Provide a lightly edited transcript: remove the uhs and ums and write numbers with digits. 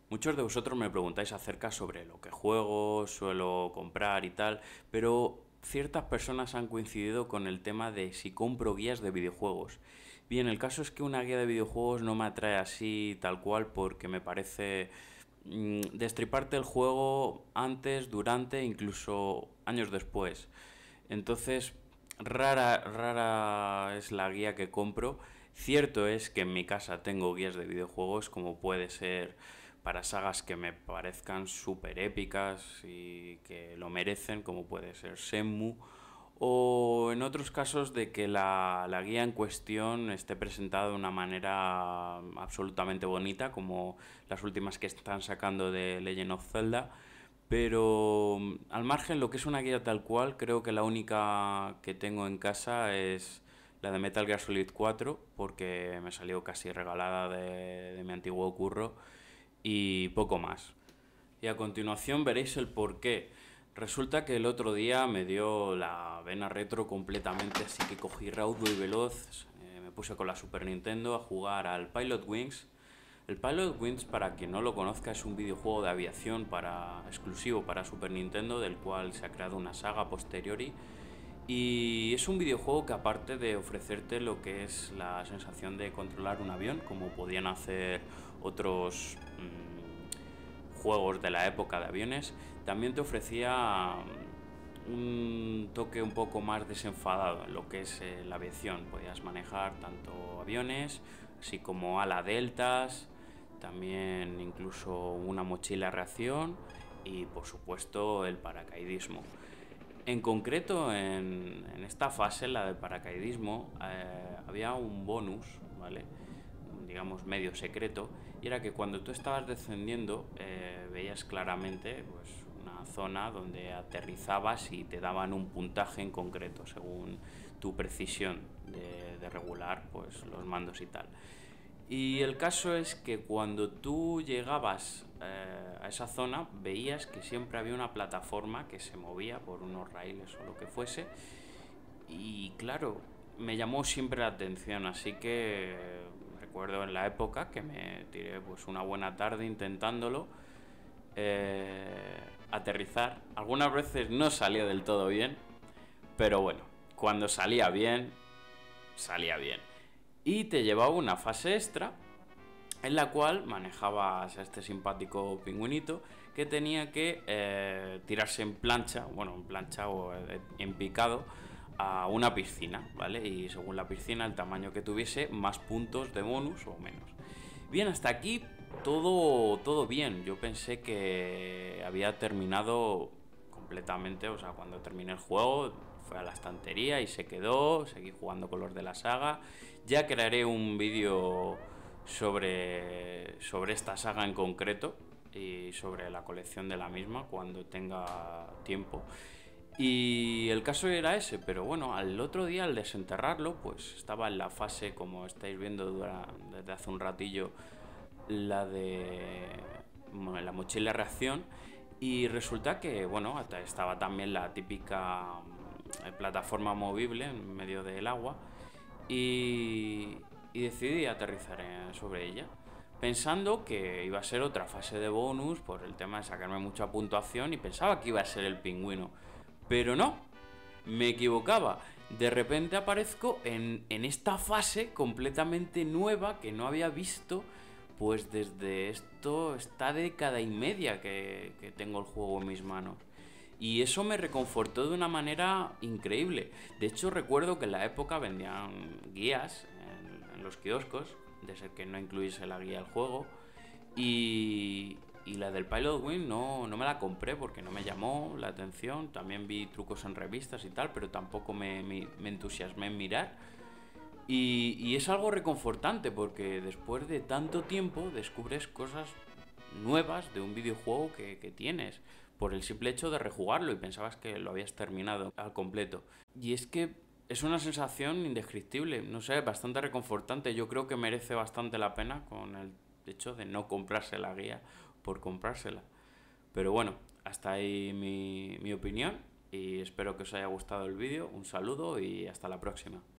Muchos de vosotros me preguntáis acerca sobre lo que juego, suelo comprar y tal, pero ciertas personas han coincidido con el tema de si compro guías de videojuegos. Bien, el caso es que una guía de videojuegos no me atrae así tal cual porque me parece destriparte el juego antes, durante, incluso años después. Entonces, rara es la guía que compro. Cierto es que en mi casa tengo guías de videojuegos, como puede ser para sagas que me parezcan súper épicas y que lo merecen, como puede ser Shenmue, o en otros casos de que la guía en cuestión esté presentada de una manera absolutamente bonita, como las últimas que están sacando de Legend of Zelda. Pero al margen, lo que es una guía tal cual, creo que la única que tengo en casa es la de Metal Gear Solid 4, porque me salió casi regalada de mi antiguo curro, y poco más. Y a continuación veréis el porqué. Resulta que el otro día me dio la vena retro completamente, así que cogí raudo y veloz, me puse con la Super Nintendo a jugar al Pilot Wings. El Pilot Wings, para quien no lo conozca, es un videojuego de aviación exclusivo para Super Nintendo, del cual se ha creado una saga a posteriori. Y es un videojuego que, aparte de ofrecerte lo que es la sensación de controlar un avión, como podían hacer otros juegos de la época de aviones, también te ofrecía un toque un poco más desenfadado en lo que es la aviación. Podías manejar tanto aviones, así como ala deltas, también incluso una mochila a reacción y por supuesto el paracaidismo. En concreto, en esta fase, la de paracaidismo, había un bonus, ¿vale? Digamos medio secreto, y era que cuando tú estabas descendiendo veías claramente pues, una zona donde aterrizabas y te daban un puntaje en concreto según tu precisión de regular pues, los mandos y tal. Y el caso es que cuando tú llegabas a esa zona, veías que siempre había una plataforma que se movía por unos raíles o lo que fuese. Y claro, me llamó siempre la atención, así que recuerdo en la época que me tiré pues una buena tarde intentándolo aterrizar. Algunas veces no salía del todo bien, pero bueno, cuando salía bien, salía bien. Y te llevaba una fase extra en la cual manejabas a este simpático pingüinito que tenía que tirarse en plancha, bueno, en plancha o en picado a una piscina, ¿vale? Y según la piscina, el tamaño que tuviese, más puntos de bonus o menos. Bien, hasta aquí todo bien. Yo pensé que había terminado completamente, o sea, cuando terminé el juego fue a la estantería y se quedó, seguí jugando con los de la saga. Ya crearé un vídeo sobre esta saga en concreto y sobre la colección de la misma cuando tenga tiempo. Y el caso era ese, pero bueno, al otro día al desenterrarlo, pues estaba en la fase, como estáis viendo desde hace un ratillo, la de la mochila reacción. Y resulta que, bueno, estaba también la típica plataforma movible en medio del agua. Y decidí aterrizar sobre ella, pensando que iba a ser otra fase de bonus por el tema de sacarme mucha puntuación, y pensaba que iba a ser el pingüino. Pero no, me equivocaba. De repente aparezco en esta fase completamente nueva que no había visto pues desde esta década y media que tengo el juego en mis manos. Y eso me reconfortó de una manera increíble. De hecho, recuerdo que en la época vendían guías en los kioscos, de ser que no incluyese la guía del juego. Y la del Pilot Wing no me la compré porque no me llamó la atención. También vi trucos en revistas y tal, pero tampoco me entusiasmé en mirar. Y es algo reconfortante porque después de tanto tiempo descubres cosas nuevas de un videojuego que tienes por el simple hecho de rejugarlo y pensabas que lo habías terminado al completo. Y es que es una sensación indescriptible, no sé, bastante reconfortante. Yo creo que merece bastante la pena con el hecho de no comprarse la guía por comprársela. Pero bueno, hasta ahí mi opinión y espero que os haya gustado el vídeo. Un saludo y hasta la próxima.